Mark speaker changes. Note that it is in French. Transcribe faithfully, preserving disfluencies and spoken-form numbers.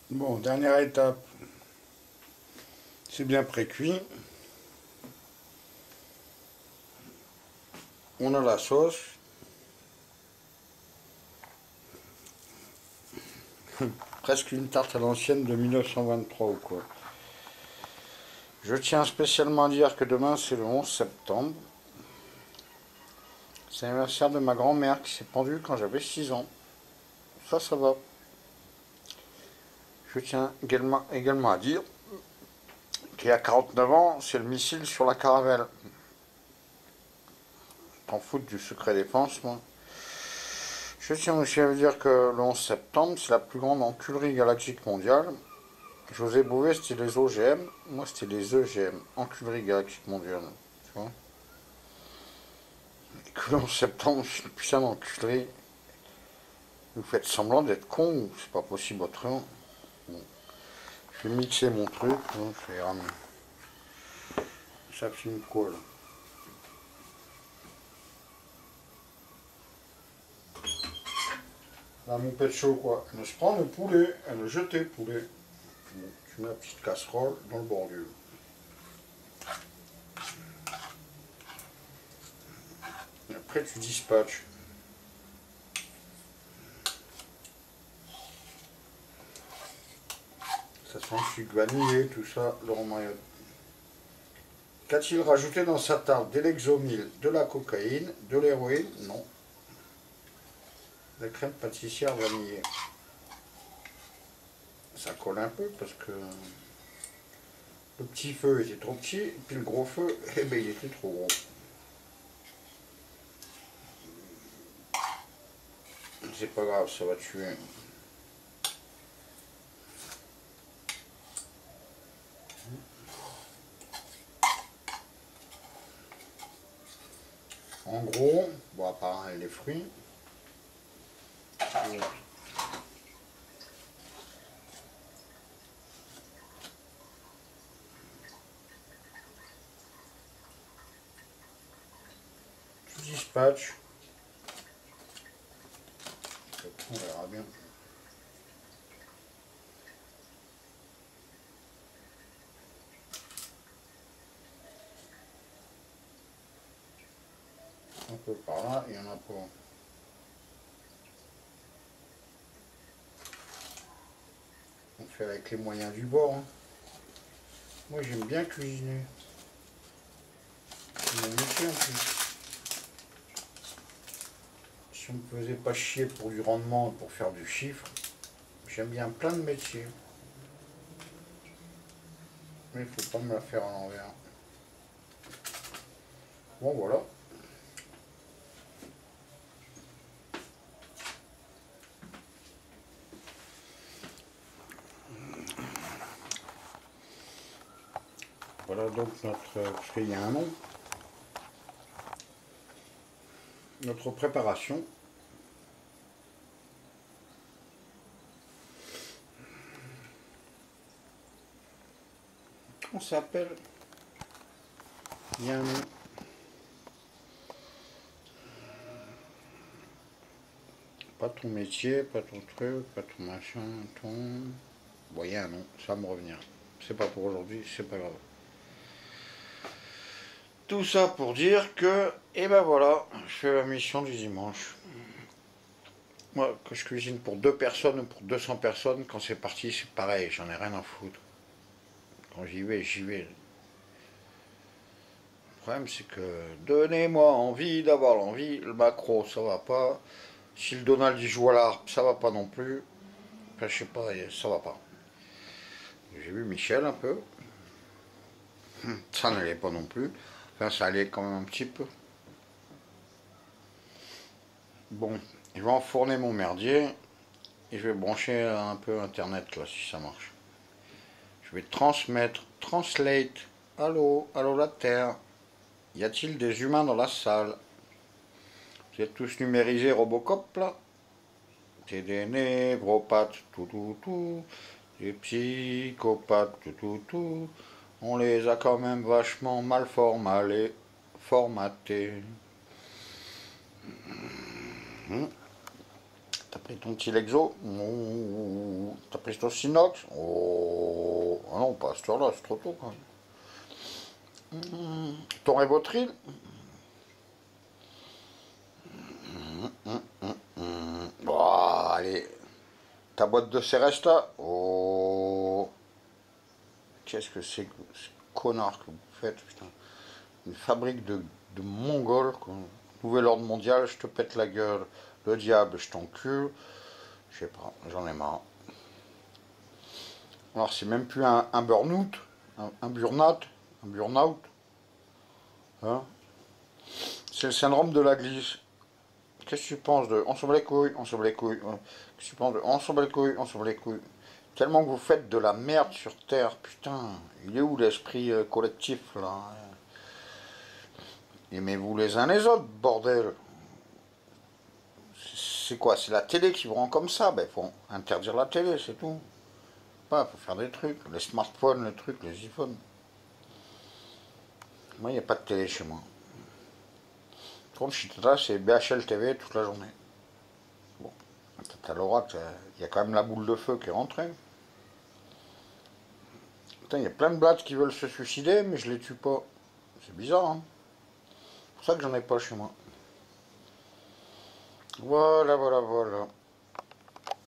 Speaker 1: Bon, dernière étape, c'est bien pré-cuit. On a la sauce. Presque une tarte à l'ancienne de mille neuf cent vingt-trois ou quoi. Je tiens spécialement à dire que demain c'est le onze septembre. C'est l'anniversaire de ma grand-mère qui s'est pendue quand j'avais six ans. Ça, ça va. Je tiens également, également à dire qu'il y a quarante-neuf ans, c'est le missile sur la Caravelle. T'en fous du secret défense, moi. Je tiens aussi à vous dire que le onze septembre, c'est la plus grande enculerie galactique mondiale. José Bouvet, c'était les O G M. Moi, c'était les E G M. Enculerie galactique mondiale. Tu vois. Et que le onze septembre, c'est une putain d'enculerie. Vous faites semblant d'être con, c'est pas possible autrement. Bon. Je vais mixer mon truc. Hein, je vais ramener. Ça filme quoi, là? La moupette chaud, quoi. Elle se prend le poulet, elle le jette le poulet. Bon, tu mets la petite casserole dans le bordure. Et après, tu dispatches. Ça sent le sucre vanillé, tout ça, Laurent Mariotte. Qu'a-t-il rajouté dans sa tarte? De l'exomil, de la cocaïne, de l'héroïne? Non. La crème pâtissière vanillée. Ça colle un peu parce que le petit feu était trop petit, et puis le gros feu, eh ben, il était trop gros. C'est pas grave, ça va tuer. En gros, bon, à part les fruits, tu dispatches. On verra bien. Un peu par là, il y en a pas. On fait avec les moyens du bord. Hein. Moi j'aime bien cuisiner. C'est mon métier en plus. Si on ne me faisait pas chier pour du rendement, pour faire du chiffre, j'aime bien plein de métiers. Mais il ne faut pas me la faire à l'envers. Bon voilà. Voilà donc notre, parce qu'il y a un nom, notre préparation. On s'appelle, il y a un nom. Pas ton métier, pas ton truc, pas ton machin, ton... Bon, il y a un nom, ça va me revenir. C'est pas pour aujourd'hui, c'est pas grave. Tout ça pour dire que, et ben voilà, je fais la mission du dimanche. Moi, que je cuisine pour deux personnes ou pour deux cents personnes, quand c'est parti, c'est pareil, j'en ai rien à foutre. Quand j'y vais, j'y vais. Le problème, c'est que donnez-moi envie d'avoir l'envie. Le macro, ça va pas. Si le Donald il joue à l'arpe, ça va pas non plus. Enfin, je sais pas, ça va pas. J'ai vu Michel un peu. Ça n'allait pas non plus. Enfin, ça allait quand même un petit peu. Bon, je vais enfourner mon merdier et je vais brancher un peu internet là si ça marche. Je vais transmettre, translate. Allô, allô la Terre. Y a-t-il des humains dans la salle? Vous êtes tous numérisés Robocop là? T'es des névropathes, tout tout tout. Des psychopathes, tout tout tout. On les a quand même vachement mal formalés, formatés. Mmh. T'as pris ton petit Lexo? T'as pris Pristos inox. Oh, ah non, pas à cette heure-là, c'est trop tôt quand même. Mmh. Ton Révotril. Mmh, mmh, mmh, mmh. Bon, allez. Ta boîte de Céresta. Oh. Qu'est-ce que c'est que ce connard que vous faites, putain. Une fabrique de, de mongols, quoi. Nouvel ordre mondial, je te pète la gueule. Le diable, je t'encule. Je sais pas, j'en ai marre. Alors, c'est même plus un, un burn-out, un, un burn-out, un burn-out. Hein, c'est le syndrome de la glisse. Qu'est-ce que tu penses de on s'en bat les couilles, on s'en bat les couilles. Qu'est-ce que tu penses de on s'en bat les couilles, on s'en bat les couilles. Tellement que vous faites de la merde sur Terre, putain. Il est où l'esprit euh, collectif, là? Aimez-vous les uns les autres, bordel. C'est quoi? C'est la télé qui vous rend comme ça? Ben, faut interdire la télé, c'est tout. Pas, faut faire des trucs. Les smartphones, les trucs, les iPhones. Moi, il n'y a pas de télé chez moi. Contre Chitata, c'est B H L T V toute la journée. Bon, t'as l'oracle, il y a quand même la boule de feu qui est rentrée. Putain, il y a plein de blattes qui veulent se suicider, mais je les tue pas. C'est bizarre, hein. C'est pour ça que j'en ai pas chez moi. Voilà, voilà, voilà.